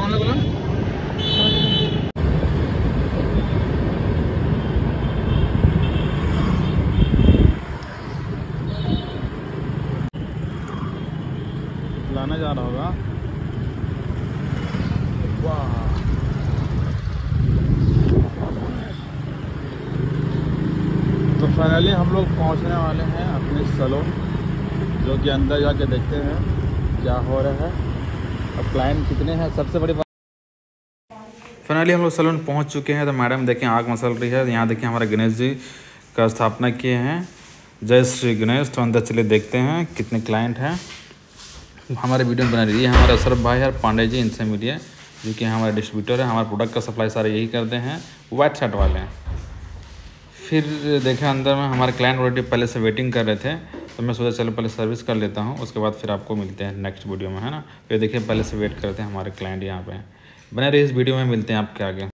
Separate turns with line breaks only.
कौन सा बोला? लाना जा रहा होगा। वाह, तो फाइनली हम लोग पहुंचने वाले हैं अपने सैलून, जो कि अंदर जाके देखते हैं क्या हो रहा है और क्लाइंट कितने हैं। सबसे बड़ी बात, फाइनली हम लोग सैलून पहुंच चुके हैं। तो मैडम देखें आग मसल रही है। यहाँ देखिए हमारे गणेश जी का स्थापना किए हैं। जय श्री गणेश। तो अंदर चलिए देखते हैं कितने क्लाइंट हैं। हमारे वीडियो में बना रही है हमारे अशरफ भाई और पांडे जी, इनसे मिलिए, जो कि हमारे डिस्ट्रीब्यूटर है। हमारे प्रोडक्ट का सप्लाई सारे यही करते हैं, वाइट शर्ट वाले हैं। फिर देखें अंदर में हमारे क्लाइंट ऑलरेडी पहले से वेटिंग कर रहे थे, तो मैं सोचा चलो पहले सर्विस कर लेता हूँ, उसके बाद फिर आपको मिलते हैं नेक्स्ट वीडियो में, है ना। फिर देखिए पहले से वेट करते हैं हमारे क्लाइंट यहाँ पे। बने रहिए इस वीडियो में, मिलते हैं आपके आगे।